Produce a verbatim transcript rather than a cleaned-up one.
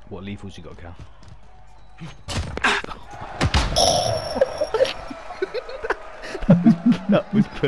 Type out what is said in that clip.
What lethals you got, Cal? that was, that was